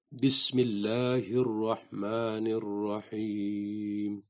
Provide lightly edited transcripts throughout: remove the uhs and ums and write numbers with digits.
Bismillahirrahmanirrahim.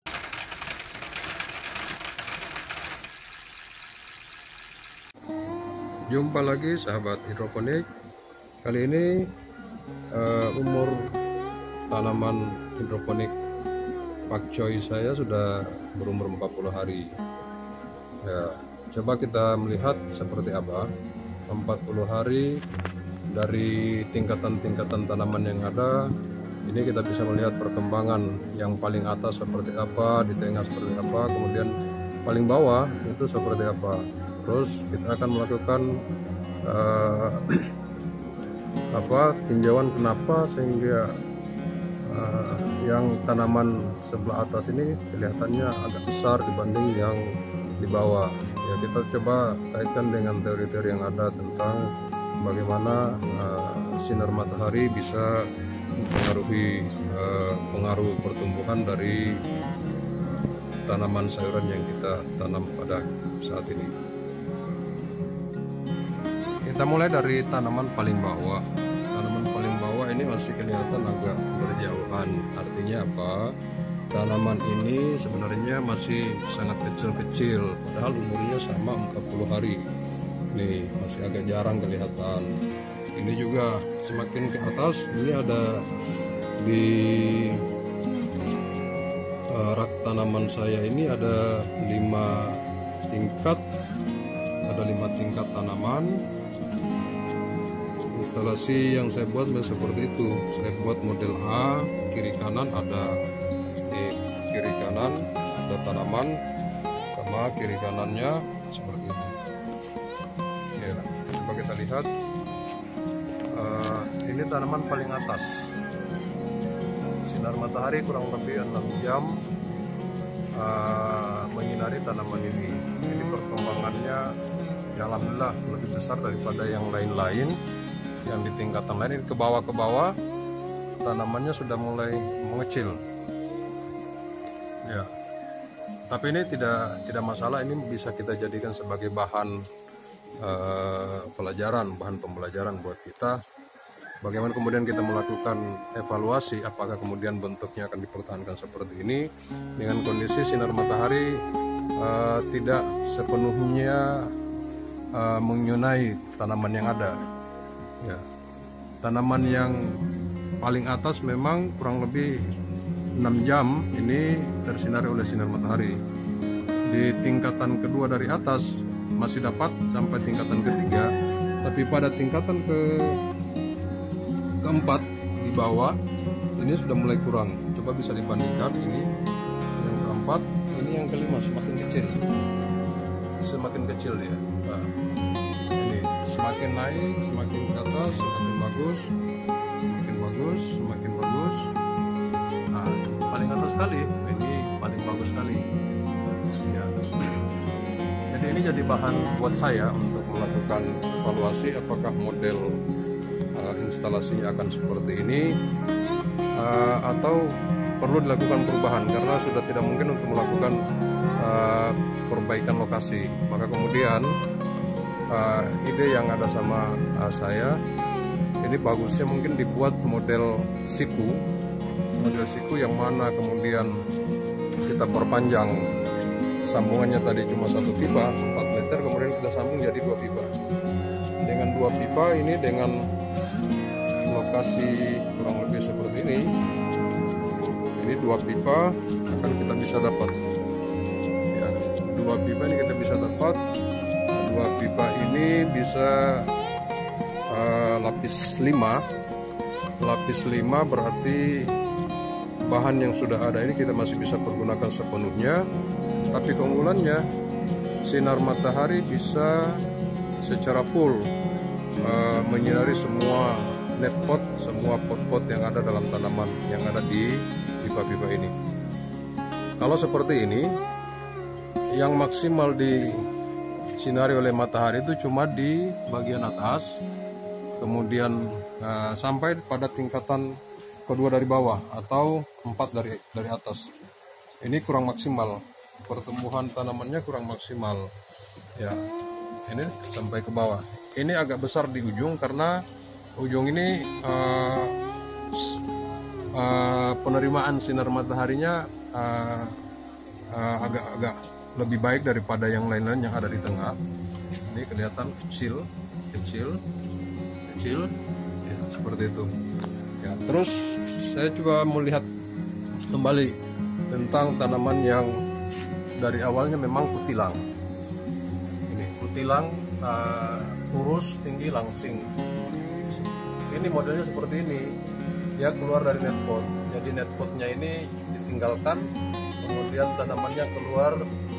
Jumpa lagi sahabat hidroponik. Kali ini umur tanaman hidroponik pakcoy saya sudah berumur 40 hari. Ya, coba kita melihat seperti apa 40 hari dari tingkatan-tingkatan tanaman yang ada. Ini kita bisa melihat perkembangan yang paling atas seperti apa, di tengah seperti apa, kemudian paling bawah itu seperti apa. Terus kita akan melakukan tinjauan kenapa sehingga yang tanaman sebelah atas ini kelihatannya agak besar dibanding yang di bawah. Ya, kita coba kaitkan dengan teori-teori yang ada tentang bagaimana sinar matahari bisa mempengaruhi pengaruh pertumbuhan dari tanaman sayuran yang kita tanam pada saat ini. Kita mulai dari tanaman paling bawah. Tanaman paling bawah ini masih kelihatan agak berjauhan. Artinya apa? Tanaman ini sebenarnya masih sangat kecil-kecil, padahal umurnya sama 40 hari. Nih, masih agak jarang kelihatan. Ini juga semakin ke atas, ini ada di rak tanaman saya ini ada 5 tingkat. Ada 5 tingkat tanaman. Instalasi yang saya buat seperti itu. Saya buat model A, kiri kanan ada kiri kanan ada tanaman, sama kiri kanannya seperti ini. Ya, coba kita lihat. Ini tanaman paling atas. Sinar matahari kurang lebih 6 jam menyinari tanaman ini. Ini perkembangannya ya alhamdulillah lebih besar daripada yang lain-lain. Yang di tingkatan lain ke bawah tanamannya sudah mulai mengecil. Ya, tapi ini tidak masalah. Ini bisa kita jadikan sebagai bahan bahan pembelajaran buat kita. Bagaimana kemudian kita melakukan evaluasi, apakah kemudian bentuknya akan dipertahankan seperti ini dengan kondisi sinar matahari tidak sepenuhnya menyunai tanaman yang ada. Ya, tanaman yang paling atas memang kurang lebih 6 jam ini tersinari oleh sinar matahari. Di tingkatan kedua dari atas masih dapat sampai tingkatan ketiga, tapi pada tingkatan keempat di bawah ini sudah mulai kurang. Coba bisa dibandingkan, ini yang keempat, ini yang kelima, semakin kecil dia. Nah, ini semakin naik, semakin ke atas, semakin bagus. Nah, paling atas sekali, ini paling bagus sekali. Ya. Jadi ini jadi bahan buat saya untuk melakukan evaluasi apakah model instalasinya akan seperti ini atau perlu dilakukan perubahan, karena sudah tidak mungkin untuk melakukan perbaikan lokasi. Maka kemudian ide yang ada sama saya ini bagusnya mungkin dibuat model siku yang mana kemudian kita perpanjang sambungannya. Tadi cuma 1 pipa 4 meter, kemudian kita sambung jadi 2 pipa. Dengan 2 pipa ini dengan lokasi kurang lebih seperti ini 2 pipa akan kita bisa dapat. Ya, 2 pipa ini kita bisa dapat. 2 pipa ini bisa lapis 5 berarti bahan yang sudah ada ini kita masih bisa pergunakan sepenuhnya. Tapi keunggulannya sinar matahari bisa secara full menyinari semua netpot, semua pot-pot yang ada dalam tanaman yang ada di pipa-pipa ini. Kalau seperti ini, yang maksimal disinari oleh matahari itu cuma di bagian atas, kemudian sampai pada tingkatan kedua dari bawah atau 4 dari atas. Ini kurang maksimal, pertumbuhan tanamannya kurang maksimal. Ya, ini sampai ke bawah. Ini agak besar di ujung karena ujung ini penerimaan sinar mataharinya agak lebih baik daripada yang lain-lain yang ada di tengah. Ini kelihatan kecil ya, seperti itu ya. Terus saya coba melihat kembali tentang tanaman yang dari awalnya memang kutilang. Ini kutilang, lurus, tinggi, langsing. Ini modelnya seperti ini. Dia keluar dari netpot. Jadi netpotnya ini ditinggalkan, kemudian tanamannya keluar,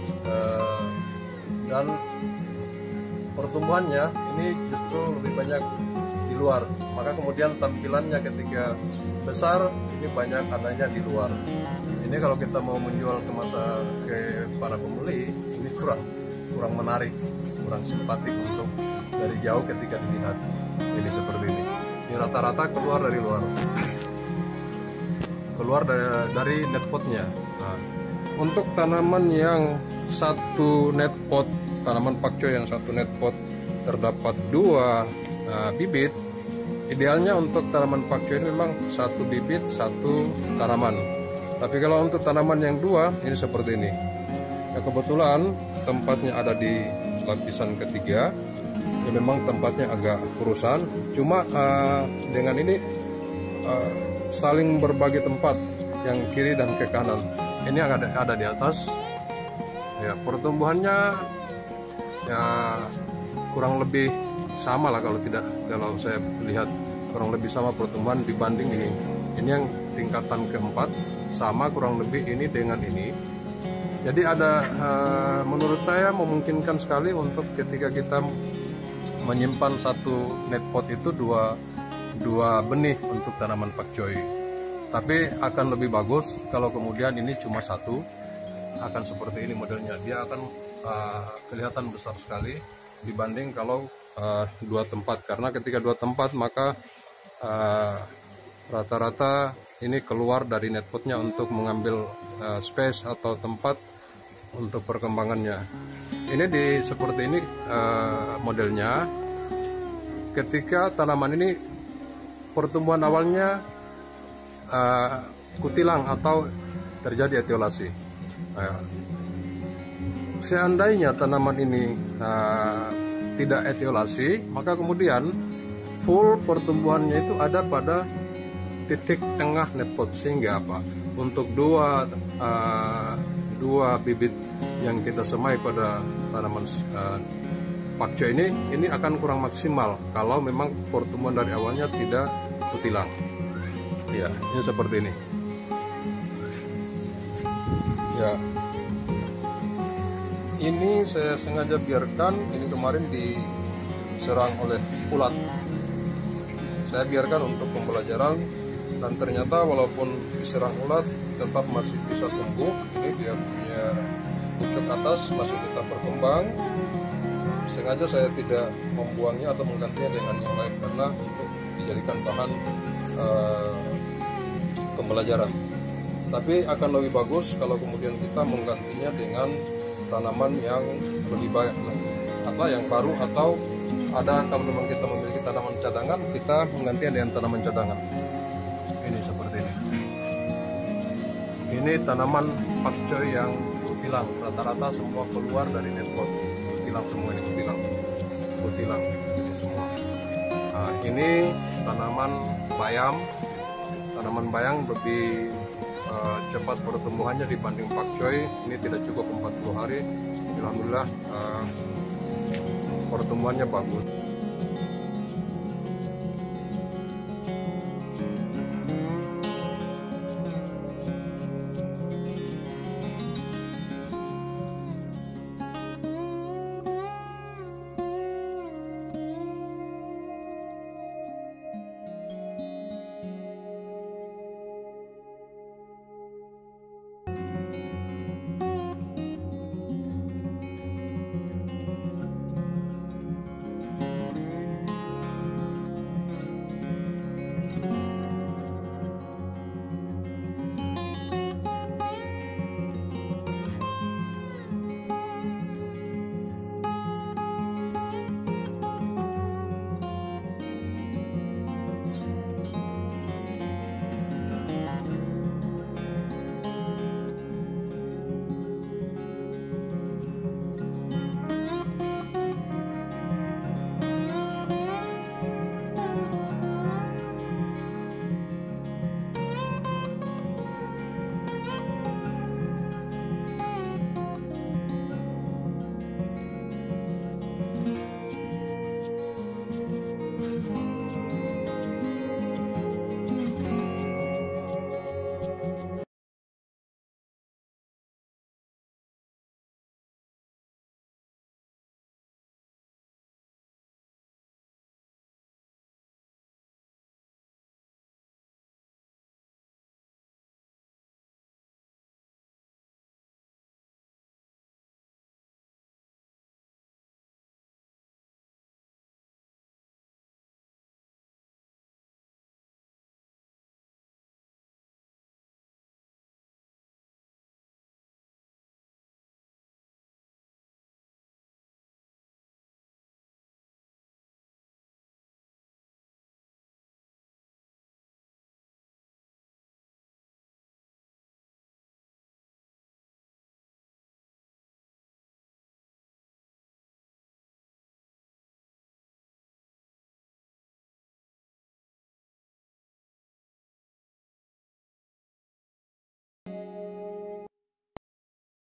dan pertumbuhannya ini justru lebih banyak di luar. Maka kemudian tampilannya ketika besar ini banyak adanya di luar. Ini kalau kita mau menjual ke para pembeli, ini kurang menarik, kurang simpatik untuk dari jauh ketika dilihat. Ini seperti ini. Ini rata-rata keluar dari luar, keluar dari netpotnya. Nah, untuk tanaman yang satu netpot, tanaman pakcoy yang satu netpot terdapat 2 bibit, idealnya untuk tanaman pakcoy ini memang 1 bibit 1 tanaman. Tapi kalau untuk tanaman yang 2 ini seperti ini. Ya, kebetulan tempatnya ada di lapisan ketiga. Ya, memang tempatnya agak kurusan. Cuma dengan ini saling berbagi tempat, yang kiri dan ke kanan. Ini ada di atas. Ya, pertumbuhannya ya kurang lebih sama lah, kalau saya lihat kurang lebih sama pertumbuhan dibanding ini. Ini yang tingkatan keempat, sama kurang lebih ini dengan ini. Jadi ada menurut saya memungkinkan sekali untuk ketika kita menyimpan satu netpot itu dua benih untuk tanaman pakcoy. Tapi akan lebih bagus kalau kemudian ini cuma satu, akan seperti ini modelnya. Dia akan kelihatan besar sekali dibanding kalau 2 tempat. Karena ketika 2 tempat maka rata-rata ini keluar dari netpotnya untuk mengambil space atau tempat untuk perkembangannya. Ini seperti ini modelnya. Ketika tanaman ini pertumbuhan awalnya kutilang atau terjadi etiolasi. Seandainya tanaman ini tidak etiolasi, maka kemudian full pertumbuhannya itu ada pada titik tengah netpot. Sehingga apa? Untuk dua bibit yang kita semai pada tanaman pakcoy ini akan kurang maksimal kalau memang pertumbuhan dari awalnya tidak kutilang. Ya, ini seperti ini. Ya, ini saya sengaja biarkan. Ini kemarin diserang oleh ulat. Saya biarkan untuk pembelajaran, dan ternyata walaupun diserang ulat tetap masih bisa tumbuh. Ini dia punya pucuk atas masih tetap berkembang. Sengaja saya tidak membuangnya atau menggantinya dengan yang lain karena untuk dijadikan bahan pembelajaran. Tapi akan lebih bagus kalau kemudian kita menggantinya dengan tanaman yang lebih baik, atau yang baru, atau ada kalau memang kita memiliki tanaman cadangan, kita menggantinya dengan tanaman cadangan. Ini seperti ini. Ini tanaman pakcoy yang kutilang, rata-rata semua keluar dari netpot. Kutilang semua, ini kutilang ini semua. Nah, ini tanaman bayam. Tanaman bayam lebih cepat pertumbuhannya dibanding pakcoy. Ini tidak cukup 40 hari. Alhamdulillah pertumbuhannya bagus.